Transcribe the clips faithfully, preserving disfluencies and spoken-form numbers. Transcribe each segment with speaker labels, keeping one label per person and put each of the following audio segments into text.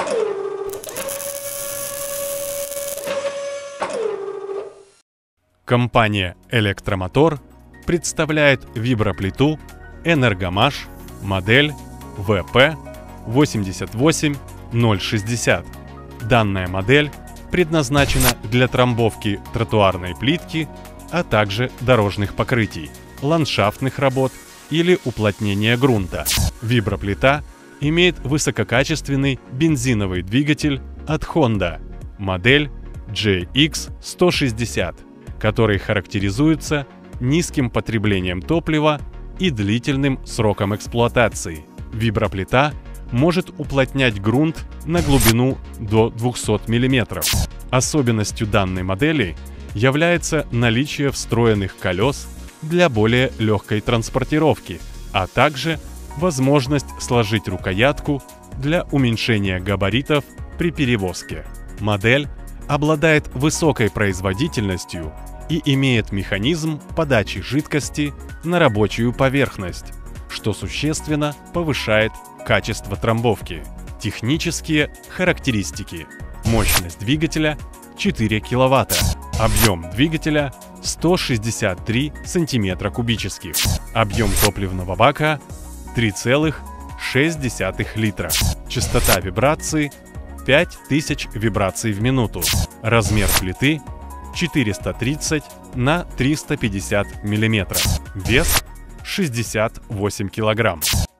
Speaker 1: Компания «Электромотор» представляет виброплиту «Энергомаш» модель вэ пэ восемьдесят восемь ноль шестьдесят. Данная модель предназначена для трамбовки тротуарной плитки, а также дорожных покрытий, ландшафтных работ или уплотнения грунта. Виброплита имеет высококачественный бензиновый двигатель от Honda, модель джей икс сто шестьдесят, который характеризуется низким потреблением топлива и длительным сроком эксплуатации. Виброплита может уплотнять грунт на глубину до двухсот миллиметров. Особенностью данной модели является наличие встроенных колес для более легкой транспортировки, а также возможность сложить рукоятку для уменьшения габаритов при перевозке. Модель обладает высокой производительностью и имеет механизм подачи жидкости на рабочую поверхность, что существенно повышает качество трамбовки. Технические характеристики. Мощность двигателя четыре киловатта. Объем двигателя сто шестьдесят три сантиметра кубических. Объем топливного бака три целых шесть десятых литра. Частота вибрации пять тысяч вибраций в минуту. Размер плиты четыреста тридцать на триста пятьдесят миллиметров. Вес шестьдесят восемь килограмм.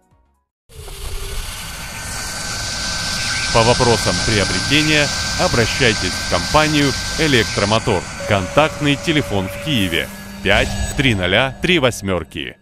Speaker 1: По вопросам приобретения обращайтесь в компанию «Электромотор». Контактный телефон в Киеве пять три ноль три восемь.